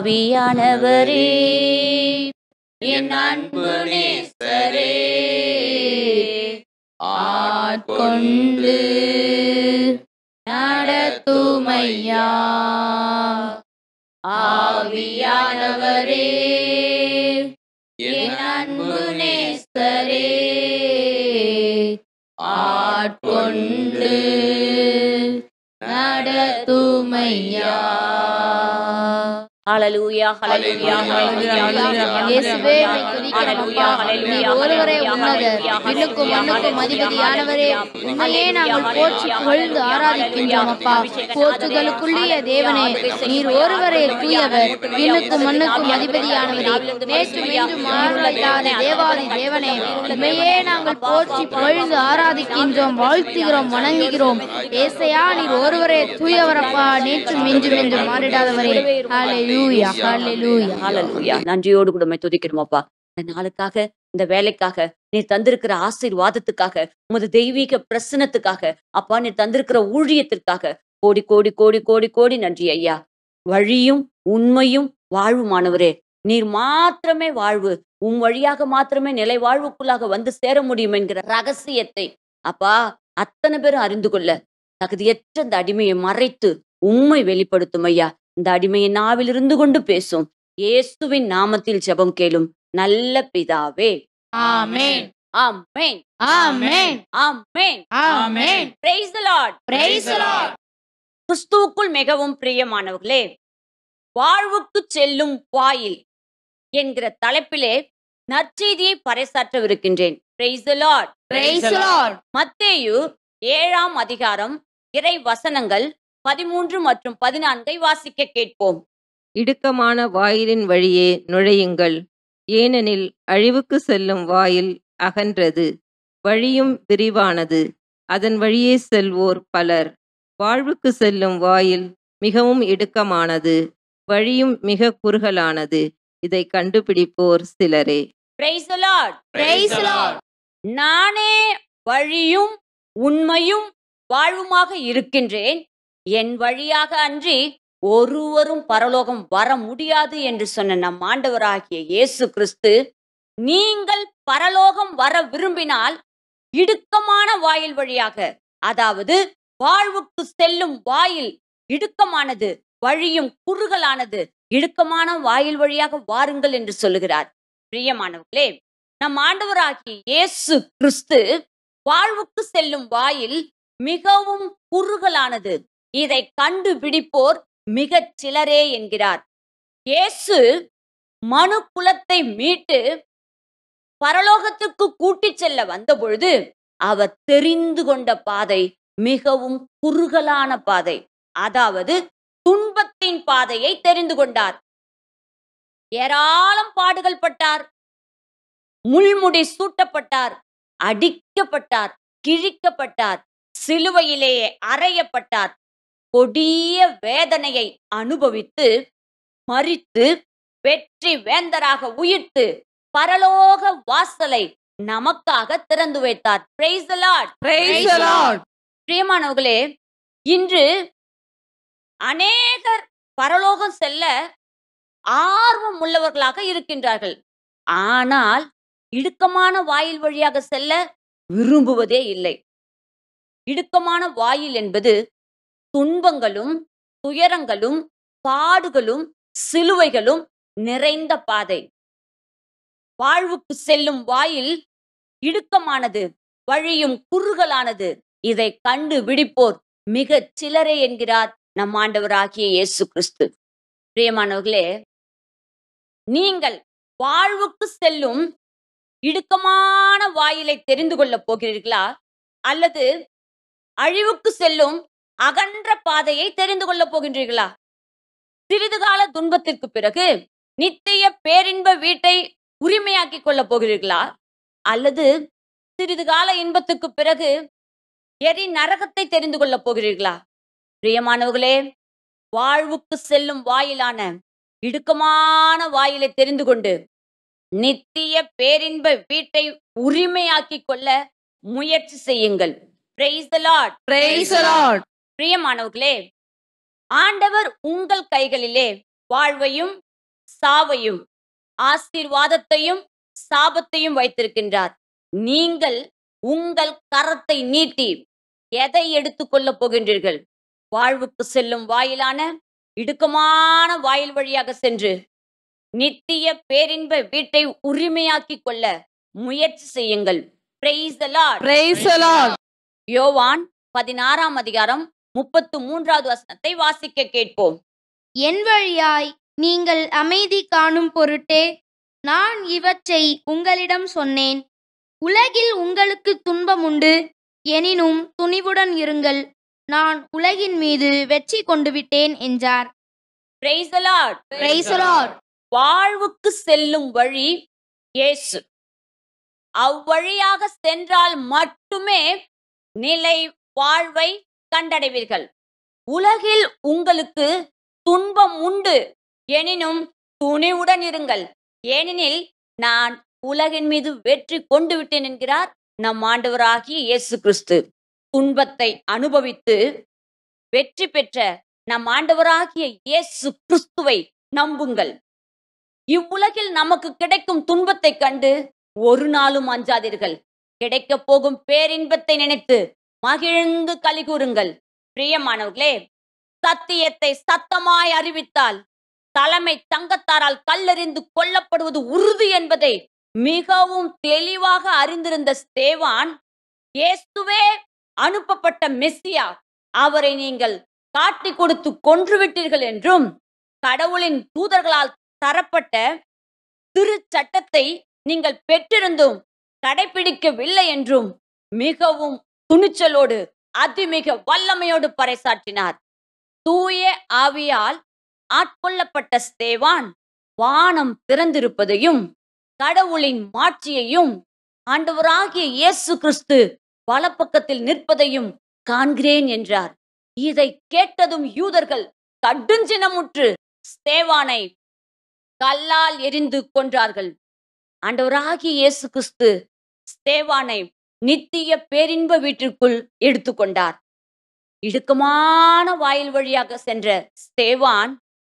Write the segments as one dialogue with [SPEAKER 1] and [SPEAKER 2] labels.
[SPEAKER 1] ஆவியானவரே என் அன்பு நேசரே ஆட்கொண்டு நடத்துமையா. ஆவியானவரே என் அன்பு நேசரே ஆட்கொண்டு நடத்துமையா. ஹல்லேலூயா ஹல்லேலூயா ஹல்லேலூயா.
[SPEAKER 2] இயேசுவே உம்மை துதிக்கிறோம் அப்பா. நீர் ஒருவரே உன்னதர், விண்ணுக்கும் மண்ணுக்கும் அதிபதியானவரே, உம்மையே நாங்கள் போற்றி புகழ்ந்து ஆராதிக்கின்றோம் அப்பா. போற்றுதலுக்குள்ளிய தேவனே, நீர் ஒருவரே தூயவர், விண்ணுக்கும் மண்ணுக்கும் அதிபதியானவரே, நேற்றும் இன்றும் மாறலாத தேவாதி தேவனே, உம்மையே நாங்கள் போற்றி புகழ்ந்து ஆராதிக்கின்றோம், வாழ்த்துகிறோம், வணங்குகிறோம். ஏசையா, நீர் ஒருவரே தூயவரப்பா, நேற்றும் இன்றும் என்றும் மாறிடாதவரே. ஹல்லேலூயா ஹல்லேலூயா
[SPEAKER 1] ஹல்லேலூயா. நன்றியோடு கூட உம்மை துதிக்கிறோம் அப்பா. இந்த நாளுக்காக, இந்த வேலைக்காக, நீர் தந்திருக்கிற ஆசீர்வாதத்துக்காக, உமது தெய்வீக பிரசனத்துக்காக, அப்பா நீர் தந்திருக்கிற ஊழியத்திற்காக கோடி கோடி கோடி கோடி கோடி நன்றி ஐயா. வழியும் உண்மையும் வாழ்வுமானவரே, நீர் மாத்திரமே வாழ்வு, உம் வழியாக மாத்திரமே நிலை வாழ்வுக்குள்ளாக வந்து சேர முடியும் என்கிற ரகசியத்தை அப்பா அத்தனை பேரும் அறிந்து கொள்ள தகுதியற்ற இந்த அடிமையை மறைத்து உம்மை வெளிப்படுத்தும் ஐயா. இந்த அடிமையை நாவில் இருந்து கொண்டு பேசும் இயேசுவின் நாமத்தில் ஜெபம் கேளும் நல்ல பிதாவே.
[SPEAKER 2] ஆமென்
[SPEAKER 1] ஆமென்
[SPEAKER 2] ஆமென்
[SPEAKER 1] ஆமென்
[SPEAKER 2] ஆமென்.
[SPEAKER 1] Praise the Lord.
[SPEAKER 2] Praise the Lord.
[SPEAKER 1] கிறிஸ்துவுக்குள் மிகவும் பிரியமானவர்களே, வாழ்வுக்கு செல்லும் வாயில் என்கிற தலைப்பிலே நற்செய்தியை பறைசாற்றவிருக்கின்றேன். Praise the Lord.
[SPEAKER 2] Praise the Lord.
[SPEAKER 1] மத்தேயு 7ஆம் அதிகாரம் இறை வசனங்கள் 13 மற்றும் 14 வாசிக்க கேட்போம்.
[SPEAKER 3] இடுக்கமான வாயிலின் வழியே நுழையுங்கள், ஏனெனில் அழிவுக்கு செல்லும் வாயில் அகன்றது, வழியும் விரிவானது, அதன் வழியே செல்வோர் பலர். வாழ்வுக்கு செல்லும் வாயில் மிகவும் இடுக்கமானது, வழியும் மிக குறுகலானது, இதை கண்டுபிடிப்போர் சிலரே.
[SPEAKER 1] Praise the Lord.
[SPEAKER 2] Praise the Lord.
[SPEAKER 1] நானே வழியும் உண்மையும் வாழ்வுமாக இருக்கின்றேன், என் வழியாக அன்றி ஒருவரும் பரலோகம் வர முடியாது என்று சொன்ன நம் ஆண்டவராகிய இயேசு கிறிஸ்து, நீங்கள் பரலோகம் வர விரும்பினால் இடுக்கமான வாயில் வழியாக, அதாவது வாழ்வுக்கு செல்லும் வாயில் இடுக்கமானது, வழியும் குறுகலானது, இடுக்கமான வாயில் வழியாக வாருங்கள் என்று சொல்லுகிறார். பிரியமானவர்களே, நம் ஆண்டவராகிய இயேசு கிறிஸ்து வாழ்வுக்கு செல்லும் வாயில் மிகவும் குறுகலானது, இதை கண்டுபிடிப்போர் மிகச் சிலரே என்கிறார். இயேசு மனு குலத்தை மீட்டு பரலோகத்துக்கு கூட்டிச் செல்ல வந்தபொழுது அவர் தெரிந்து கொண்ட பாதை மிகவும் குறுகலான பாதை, அதாவது துன்பத்தின் பாதையை தெரிந்து கொண்டார். ஏராளம் பாடுகள் பட்டார், முள்முடி சூட்டப்பட்டார், அடிக்கப்பட்டார், கிழிக்கப்பட்டார், சிலுவையிலேயே அறையப்பட்டார், கொடிய வேதனையை அனுபவித்து மரித்து வெற்றி வேந்தராக உயிர்த்து பரலோக வாசலை நமக்காக திறந்து வைத்தார். Praise the Lord.
[SPEAKER 2] Praise the Lord.
[SPEAKER 1] பிரியமானவர்களே, இன்று அநேகர் பரலோகம் செல்ல ஆர்வம் உள்ளவர்களாக இருக்கின்றார்கள், ஆனால் இடுக்கமான வாயில் வழியாக செல்ல விரும்புவதே இல்லை. இடுக்கமான வாயில் என்பது துன்பங்களும் துயரங்களும் பாடுகளும் சிலுவைகளும் நிறைந்த பாதை. வாழ்வுக்கு செல்லும் வாயில் இடுக்கமானது, வழியும் குறுகலானது, இதை கண்டுபிடிப்போர் மிகச் சிலரே என்கிறார் நம் ஆண்டவராகிய இயேசு கிறிஸ்து. பிரியமானவர்களே, நீங்கள் வாழ்வுக்கு செல்லும் இடுக்கமான வாயிலை தெரிந்து கொள்ளப் போகிறீர்களா, அல்லது அழிவுக்கு செல்லும் அகன்ற பாதையை தெரிந்து கொள்ளப் போகின்றீர்களா? சிறிது கால துன்பத்திற்கு பிறகு நித்திய பேரின்ப வீட்டை உரிமையாக்கிக் கொள்ளப் போகிறீர்களா, அல்லது சிறிது கால இன்பத்துக்கு பிறகு எரி நரகத்தை தெரிந்து கொள்ளப் போகிறீர்களா? பிரியமானவர்களே, வாழ்வுக்கு செல்லும் வாயிலான இடுக்கமான வாயிலை தெரிந்து கொண்டு நித்திய பேரின்ப வீட்டை உரிமையாக்கிக் கொள்ள முயற்சி செய்யுங்கள். Praise the Lord.
[SPEAKER 2] Praise the Lord.
[SPEAKER 1] பிரியமானவர்களே, ஆண்டவர் உங்கள் கைகளிலே வாழ்வையும் சாவையும் ஆசீர்வாதத்தையும் சாபத்தையும் வைத்திருக்கின்றார். நீங்கள் உங்கள் கரத்தை நீட்டி எதை எடுத்துக்கொள்ளப் போகின்றீர்கள்? வாழ்வுக்கு செல்லும் வாயிலான இடுக்கமான வாயில் வழியாக சென்று நித்திய பேரின்ப வீட்டை உரிமையாக்கிக் கொள்ள முயற்சி செய்யுங்கள். Praise the Lord.
[SPEAKER 4] Praise the Lord.
[SPEAKER 1] யோவான் 16ஆம் அதிகாரம் 33வது வசனத்தை வாசிக்க கேட்போம்.
[SPEAKER 2] என் வழியாய் நீங்கள் அமைதி காணும் பொருட்டே நான் இவற்றை உங்களிடம் சொன்னேன். உலகில் உங்களுக்கு துன்பம் உண்டு, எனினும் துணிவுடன் இருங்கள், நான் உலகின் மீது வெற்றி கொண்டு விட்டேன் என்றார்.
[SPEAKER 1] Praise the Lord.
[SPEAKER 2] Praise the Lord.
[SPEAKER 1] வாழ்வுக்கு செல்லும் வழி இயேசு. அவ்வழியாக சென்றால் மட்டுமே நிலை வாழ்வை கண்டடைவீர்கள். உலகில் உங்களுக்கு துன்பம் உண்டு, எனினும் துணிவுடன் இருங்கள், ஏனெனில் நான் உலகின் மீது வெற்றி கொண்டு விட்டேன் என்கிறார் நம் ஆண்டவராகிய இயேசு கிறிஸ்து. துன்பத்தை அனுபவித்து வெற்றி பெற்ற நம் ஆண்டவராகிய இயேசு கிறிஸ்துவை நம்புங்கள். இவ்வுலகில் நமக்கு கிடைக்கும் துன்பத்தை கண்டு ஒரு நாளும் அஞ்சாதீர்கள். கிடைக்க போகும் பேரின்பத்தை நினைத்து மகிழ்ந்து களி கூறுங்கள். பிரியமானவர்களே, சத்தியத்தை சத்தமாய் அறிவித்தால் தலைமை தங்கத்தாரால் கல்லெறிந்து கொல்லப்படுவது உறுதி என்பதை மிகவும் தெளிவாக அறிந்திருந்த ஸ்தேவான், இயேசுவே அனுப்பப்பட்ட மெசியா, அவரை நீங்கள் காட்டி கொடுத்து கொன்றுவிட்டீர்கள் என்றும், கடவுளின் தூதர்களால் தரப்பட்ட திரு சட்டத்தை நீங்கள் பெற்றிருந்தும் கடைபிடிக்கவில்லை என்றும் மிகவும் துணிச்சலோடு அதிமிக வல்லமையோடு பறைசாற்றினார். தூய ஆவியால் ஆட்கொள்ளப்பட்ட ஸ்தேவான் வானம் திறந்திருப்பதையும் கடவுளின் மாட்சியையும் ஆண்டவராகிய இயேசு கிறிஸ்து வலப்பக்கத்தில் நிற்பதையும் காண்கிறேன் என்றார். இதை கேட்டதும் யூதர்கள் கடுஞ்சினமுற்று ஸ்தேவானை கல்லால் எறிந்து கொன்றார்கள். ஆண்டவராகிய இயேசு கிறிஸ்து ஸ்தேவானை நித்திய பேரின்ப வீட்டிற்குள் எடுத்துக்கொண்டார். இடுக்கமான வாயில் வழியாக சென்ற ஸ்தேவான்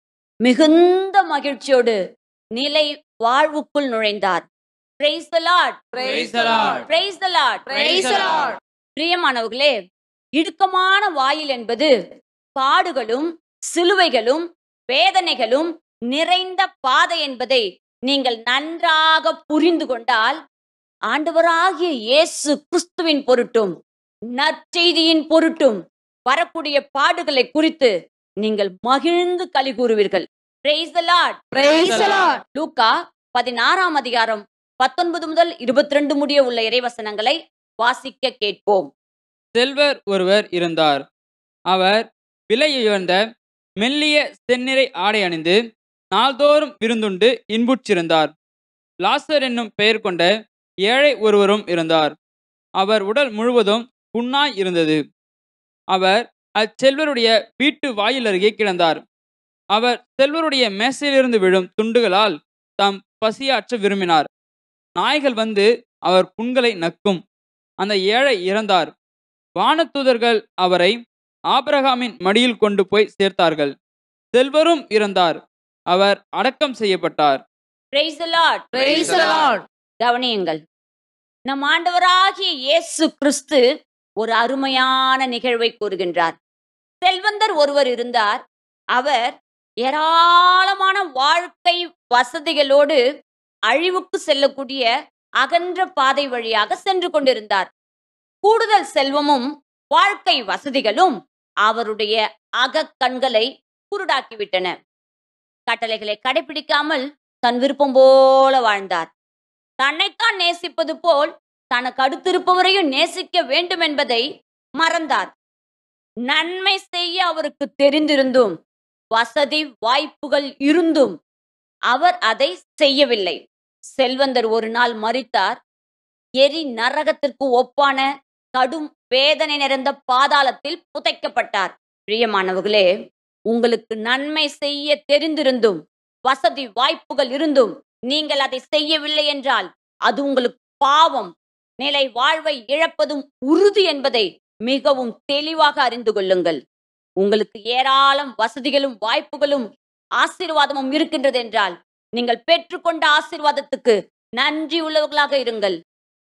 [SPEAKER 1] மிகுந்த மகிழ்ச்சியோடு நிலை வாழ்வுக்குள் நுழைந்தார். Praise the Lord.
[SPEAKER 4] Praise the Lord.
[SPEAKER 1] Praise the Lord.
[SPEAKER 2] Praise the Lord.
[SPEAKER 1] பிரியமானவர்களே, இடுக்கமான வாயில் என்பது பாடுகளும் சிலுவைகளும் வேதனைகளும் நிறைந்த பாதை என்பதை நீங்கள் நன்றாக புரிந்து கொண்டால், ஆண்டவராகிய இயேசு கிறிஸ்துவின் பொருட்டும் நற்செய்தியின் பொருட்டும் வரக்கூடிய பாடுகளை குறித்து நீங்கள் மகிழ்ந்து களி கூறுவீர்கள். Praise the Lord.
[SPEAKER 2] Praise the Lord.
[SPEAKER 1] லூக்கா 16ஆம் அதிகாரம் 19 முதல் 22 முடிய உள்ள இறைவசனங்களை வாசிக்க கேட்போம்.
[SPEAKER 5] செல்வர் ஒருவர் இருந்தார். அவர் விலையுயர்ந்த மெல்லிய செந்நிறை ஆடை அணிந்து நாள்தோறும் விருந்துண்டு இன்புற்றிருந்தார். லாசர் என்னும் பெயர் கொண்ட ஏழை ஒருவரும் இருந்தார். அவர் உடல் முழுவதும் புண்ணாய் இருந்தது. அவர் அச்செல்வருடைய வீட்டு வாயில் அருகே கிடந்தார். அவர் செல்வருடைய மேசையிலிருந்து விழும் துண்டுகளால் தாம் பசியாற்ற விரும்பினார். நாய்கள் வந்து அவர் புண்களை நக்கும். அந்த ஏழை இறந்தார். வானதூதர்கள் அவரை ஆபிரகாமின் மடியில் கொண்டு போய் சேர்த்தார்கள். செல்வரும் இறந்தார். அவர் அடக்கம் செய்யப்பட்டார்.
[SPEAKER 1] Praise the Lord.
[SPEAKER 2] Praise the Lord.
[SPEAKER 1] கவனியுங்கள், நம் ஆண்டவராகிய இயேசு கிறிஸ்து ஒரு அருமையான நிகழ்வை கூறுகின்றார். செல்வந்தர் ஒருவர் இருந்தார். அவர் ஏராளமான வாழ்க்கை வசதிகளோடு அழிவுக்கு செல்லக்கூடிய அகன்ற பாதை வழியாக சென்று கொண்டிருந்தார். கூடுதல் செல்வமும் வாழ்க்கை வசதிகளும் அவருடைய அகக்கண்களை குருடாக்கிவிட்டன. கட்டளைகளை கடைபிடிக்காமல் தன் விருப்பம் போல வாழ்ந்தார். தன்னைத்தான் நேசிப்பது போல் தனக்கு அடுத்திருப்பவரையும் நேசிக்க வேண்டும் என்பதை மறந்தார். நன்மை செய்ய அவருக்கு தெரிந்திருந்தும் வசதி வாய்ப்புகள் இருந்தும் அவர் அதை செய்யவில்லை. செல்வந்தர் ஒரு நாள் மரித்தார். எரி நரகத்திற்கு ஒப்பான கடும் வேதனை நிறைந்த பாதாளத்தில் புதைக்கப்பட்டார். பிரியமானவர்களே, உங்களுக்கு நன்மை செய்ய தெரிந்திருந்தும் வசதி வாய்ப்புகள் இருந்தும் நீங்கள் அதை செய்யவில்லை என்றால் அது உங்களுக்கு பாவம், நிலை வாழ்வை இழப்பதும் உறுதி என்பதை மிகவும் தெளிவாக அறிந்து கொள்ளுங்கள். உங்களுக்கு ஏராளம் வசதிகளும் வாய்ப்புகளும் ஆசீர்வாதமும் இருக்கின்றது என்றால் நீங்கள் பெற்றுக்கொண்ட ஆசீர்வாதத்துக்கு நன்றி உள்ளவர்களாக இருங்கள்.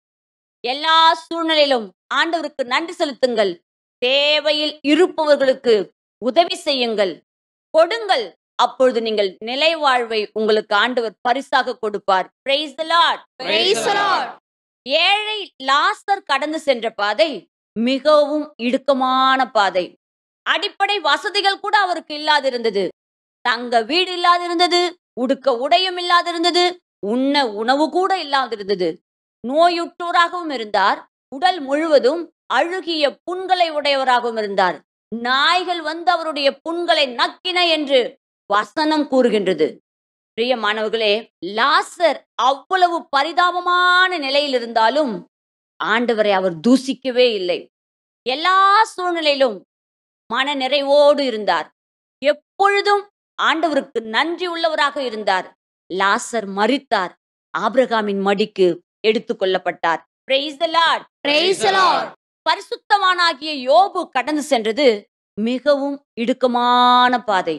[SPEAKER 1] எல்லா சூழ்நிலையிலும் ஆண்டவருக்கு நன்றி செலுத்துங்கள். தேவையில் இருப்பவர்களுக்கு உதவி செய்யுங்கள், கொடுங்கள். அப்பொழுது நீங்கள் நிலை வாழ்வை உங்களுக்கு ஆண்டவர் பரிசாக கொடுப்பார். Praise the Lord.
[SPEAKER 2] Praise the Lord.
[SPEAKER 1] ஏழை லாசர் கடந்து சென்ற பாதை மிகவும் இடுக்கமான பாதை. அடிப்படை வசதிகள் கூட அவருக்கு இல்லாதிருந்தது. தங்க வீடு இல்லாதிருந்தது, உடுக்க உடையும் இல்லாதிருந்தது, உண்ண உணவு கூட இல்லாதிருந்தது. நோயுற்றோராகவும் இருந்தார். உடல் முழுவதும் அழுகிய புண்களை உடையவராகவும் இருந்தார். நாய்கள் வந்து அவருடைய புண்களை நக்கின என்று வசனம் கூறுகின்றது. பிரியமானவர்களே, லாசர் அவ்வளவு பரிதாபமான நிலையில் இருந்தாலும் ஆண்டவரை அவர் தூசிக்கவே இல்லை. எல்லா சூழ்நிலையிலும் மன நிறைவோடு இருந்தார். எப்பொழுதும் ஆண்டவருக்கு நன்றி உள்ளவராக இருந்தார். லாசர் மரித்தார். ஆபிரகாமின் மடிக்கு எடுத்துக் கொள்ளப்பட்டார். Praise the Lord.
[SPEAKER 2] Praise the Lord.
[SPEAKER 1] பரிசுத்தவானாகிய யோபு கடந்து சென்றது மிகவும் இடுக்கமான பாதை.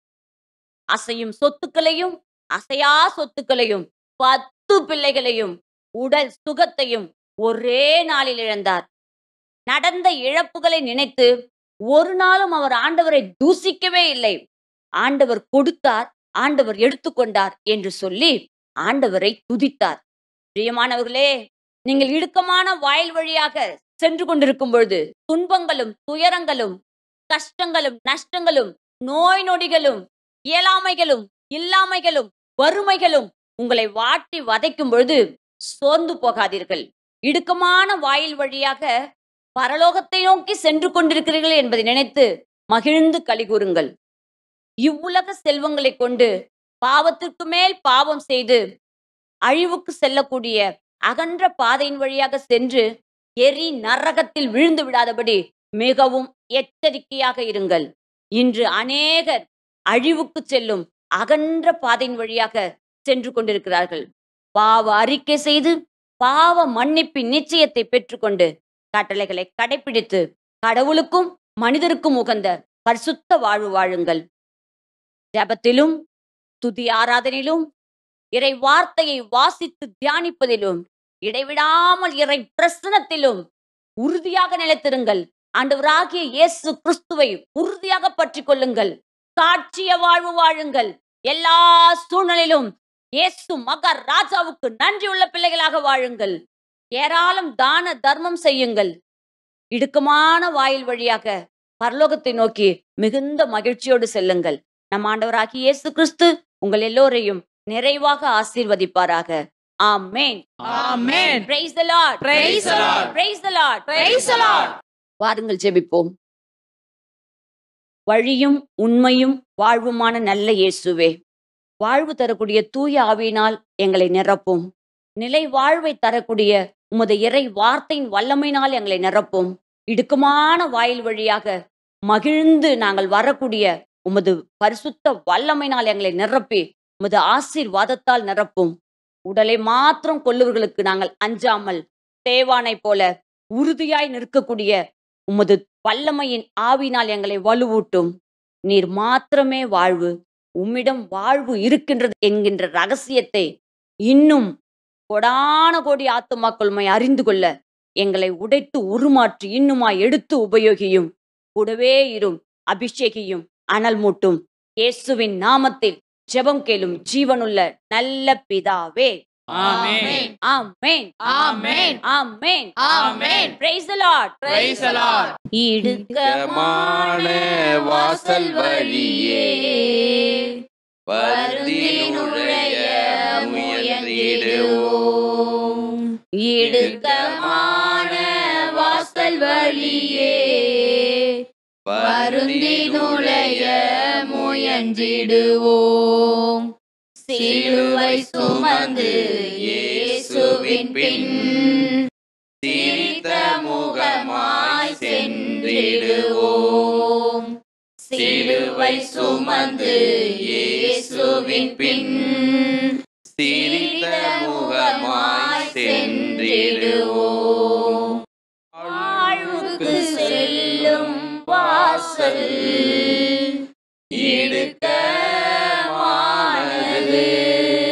[SPEAKER 1] அசையும் சொத்துக்களையும் அசையா சொத்துக்களையும் 10 பிள்ளைகளையும் உடல் சுகத்தையும் ஒரே நாளில் இழந்தார். நடந்த இழப்புகளை நினைத்து ஒரு நாளும் அவர் ஆண்டவரை தூசிக்கவே இல்லை. ஆண்டவர் கொடுத்தார், ஆண்டவர் எடுத்துக்கொண்டார் என்று சொல்லி ஆண்டவரை துதித்தார். பிரியமானவர்களே, நீங்கள் இடுக்கமான வாயில் வழியாக சென்று கொண்டிருக்கும் பொழுது துன்பங்களும் துயரங்களும் கஷ்டங்களும் நஷ்டங்களும் நோய் நொடிகளும் இயலாமைகளும் இல்லாமைகளும் வறுமைகளும் உங்களை வாட்டி வதைக்கும் பொழுது சோர்ந்து போகாதீர்கள். இடுக்கமான வாயில் வழியாக பரலோகத்தை நோக்கி சென்று கொண்டிருக்கிறீர்கள் என்பதை நினைத்து மகிழ்ந்து களிகூறுங்கள். இவ்வுலக செல்வங்களை கொண்டு பாவத்திற்கு மேல் பாவம் செய்து அழிவுக்கு செல்லக்கூடிய அகன்ற பாதையின் வழியாக சென்று எரி நரகத்தில் விழுந்து விடாதபடி மிகவும் எச்சரிக்கையாக இருங்கள். இன்று அநேகர் அழிவுக்கு செல்லும் அகன்ற பாதையின் வழியாக சென்று கொண்டிருக்கிறார்கள். பாவ அறிக்கை செய்து பாவ மன்னிப்பின் நிச்சயத்தை பெற்றுக்கொண்டு கட்டளைகளை கடைபிடித்து கடவுளுக்கும் மனிதருக்கும் உகந்த பரிசுத்த வாழ்வு வாழுங்கள். ஜெபத்திலும் துதி ஆராதனையிலும் இறை வார்த்தையை வாசித்து தியானிப்பதிலும் இடைவிடாமல் இறை பிரசனத்திலும் உறுதியாக நிலைத்திருங்கள். ஆண்டவராகிய இயேசு கிறிஸ்துவை உறுதியாக பற்றிக் கொள்ளுங்கள். சாட்சிய வாழ்வு வாழுங்கள். எல்லா சூழ்நிலையிலும் இயேசு மகாராஜாவுக்கு நன்றி உள்ள பிள்ளைகளாக வாழுங்கள். ஏராளம் தான தர்மம் செய்யுங்கள். இடுக்கமான வாயில் வழியாக பரலோகத்தை நோக்கி மிகுந்த மகிழ்ச்சியோடு செல்லுங்கள். நம் ஆண்டவராகிய இயேசு கிறிஸ்து உங்கள் எல்லோரையும் நிறைவாக ஆசீர்வதிப்பாராக. ஆமென்.
[SPEAKER 4] ஆமென்.
[SPEAKER 1] Praise the Lord.
[SPEAKER 4] Praise the Lord.
[SPEAKER 1] Praise the Lord.
[SPEAKER 2] Praise the Lord.
[SPEAKER 1] வாருங்கள் ஜெபிப்போம். வழியும் உண்மையும் வாழ்வுமான நல்ல இயேசுவே, வாழ்வு தரக்கூடிய தூய ஆவியினால் எங்களை நிரப்பும். நிலை வாழ்வை தரக்கூடிய உமது இறை வார்த்தையின் வல்லமையினால் எங்களை நிரப்பும். இடுக்கமான வாயில் வழியாக மகிழ்ந்து நாங்கள் வரக்கூடிய உமது பரிசுத்த வல்லமையினால் எங்களை நிரப்பி உமது ஆசீர்வாதத்தால் நிரப்பும். உடலை மாத்திரம் கொல்லுவர்களுக்கு நாங்கள் அஞ்சாமல் தேவானை போல உறுதியாய் நிற்கக்கூடிய உமது வல்லமையின் ஆவினால் எங்களை வலுவூட்டும். நீர் மாத்திரமே வாழ்வு, உம்மிடம் வாழ்வு இருக்கின்றது என்கின்ற ரகசியத்தை இன்னும் கொடான கோடி ஆத்துமாக்கள் உம்மை அறிந்து கொள்ள எங்களை உடைத்து உருமாற்றி இன்னுமாய் எடுத்து உபயோகியும். கூடவே இரும், அபிஷேகியும், அனல் மூட்டும். இயேசுவின் நாமத்தில் ஜெபம் கேளும் ஜீவனுள்ள நல்ல பிதாவே.
[SPEAKER 5] ஆமென்.
[SPEAKER 1] ஆமென்.
[SPEAKER 2] ஆமென்.
[SPEAKER 1] ஆமென்.
[SPEAKER 2] ஆமென்.
[SPEAKER 1] Praise the Lord.
[SPEAKER 5] Praise the Lord.
[SPEAKER 1] இடுக்கமான வாசல் வழியே வருந்தி நுழைய முயன்றிடுவோம். இடுக்கமான வாசல் வழியே வருந்தி நுழைய முயன்றிடுவோம். சிலுவை சுமந்து இயேசுவின் பின் சிரித்த முகமாய் சென்றிடுவோம். சிலுவை சுமந்து இயேசுவின் பின் சிரித்த முகமாய் சென்றிடுவோம். வாழ்வுக்கு செல்லும் வாசல் இடுக்கமானது,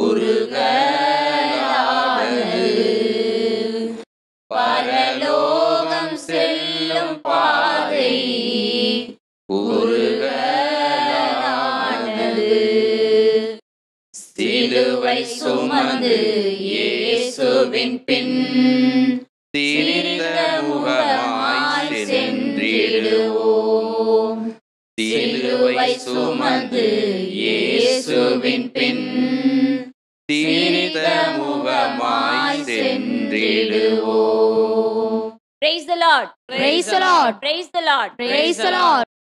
[SPEAKER 1] பரலோகம் செல்லும் பாதை குறுகலானது. சிலுவை சுமந்து இயேசுவின் பின் சிரித்த முகமாய் சென்றிடுவோம். சிலுவை சுமந்து இயேசுவின் பின் சிரித்த முகமாய் சென்றிடுவோம். Praise the Lord.
[SPEAKER 2] Praise the Lord.
[SPEAKER 1] Praise the Lord.
[SPEAKER 2] Praise the Lord.